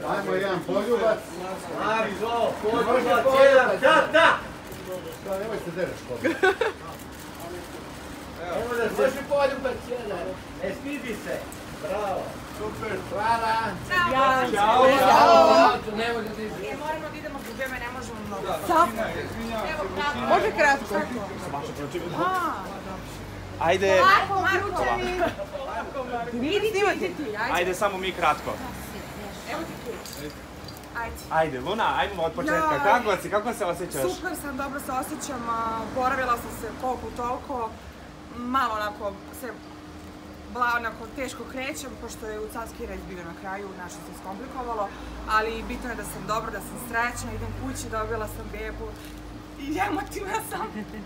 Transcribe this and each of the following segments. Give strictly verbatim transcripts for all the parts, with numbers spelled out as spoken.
Ajmo jedan poljubac. Mari, zo, poljubac, jedan, da, da! Da, nemoj se dereš poljubac. Evo da se... Može poljubac jedan. Ne stidi se. Bravo. Super, hvala. Ćao. Ćao. Ne može da izgleda. E, moramo da idemo zbog vreme, ne možemo mnogo. Evo, kratko. Može kratko. Ajde, Marko, Marko. Idi ti, idi ti, ajde. ajde samo mi kratko. Evo ti tu. Ajde. Ajde, Luna, ajmo od početka. Kako si, kako se osjećaš? Super sam, dobro se osjećam. Boravila sam se koliko toliko. Malo onako se onako teško krećem, pošto je u Carski red bio na kraju, naše se skomplikovalo, ali bitno je da sam dobra, da sam srećna, idem kući, dobila sam bebu i emotivna sam.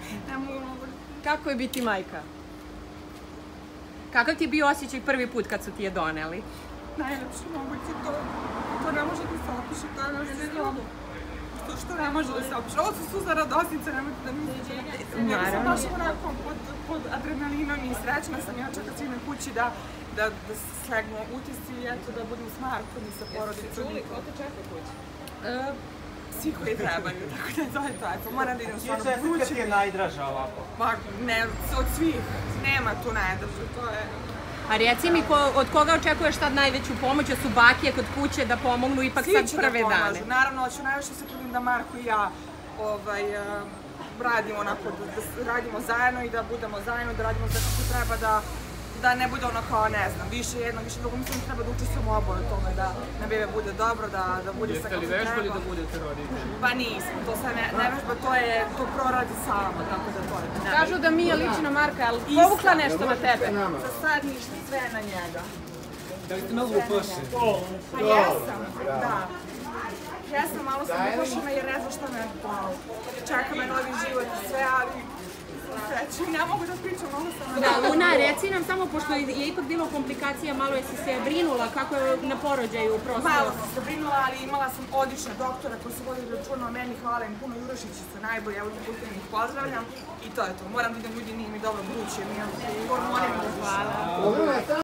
Kako je biti majka? Kakav ti je bio osjećaj prvi put kad su ti je doneli? Najlepše moguće, to, to ne može da se opiše, to je nešto što, što ne može da se opiše. Ovo su suza radosnice, nemojte da mislite. Nego sam baš onako pod, pod adrenalinom i srećna sam ja čekam svi na kući da, da, da slegnu utisci i eto da budem s Markom i sa porodicom. Jeste čuli, ko te čeka kući? E, svi koji trebaju, tako da to je to, eto, moram da idem stvarno Čija kući. čestitka ti je najdraža ovako? Pa, ne, od svih, nema tu najdraže, to je... A reci mi, ko, od koga očekuješ sad najveću pomoć, da su bakije kod kuće da pomognu ipak sad prve dane? Naravno, ću najviše se trudim da Marko i ja ovaj, radimo, onako, da radimo zajedno i da budemo zajedno, da radimo sve kako treba, da, da ne bude ono kao, ne znam, više jedno, više drugo. Mislim da treba da učestvujemo oboje u tome, da na bebe bude dobro, da, da bude sve kako treba. Jeste li vežbali da budete roditelji? Pa nisam, to se ne, ne vežba, to je, to proradi samo, tako da to je. Kažu da Mija liči na Marka, ali povukla nešto na tebe? Za sad ništa, sve je na njega. Da li ste malo uplašeni? Pa jesam, da. Jesam, malo sam uplašena jer ne znam šta me čeka me novi život i sve, ali sreću, ne mogu da pričam, malo sam... Da, Luna, reci nam samo, pošto je ipak bilo komplikacija, malo jesi se brinula kako je na porođaju prosto? Malo sam se brinula, ali imala sam odlične doktora koji su vodili računa o meni, hvala im puno, Jurošići su najbolji, evo putem ih pozdravljam i to je to. Moram da idem, ljudi, nije mi dobro buduće, mi imam hormonima. Hvala.